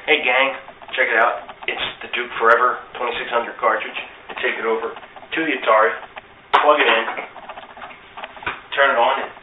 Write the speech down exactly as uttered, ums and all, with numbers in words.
Hey gang, check it out. It's the Duke Forever twenty-six hundred cartridge. You take it over to the Atari, plug it in, turn it on,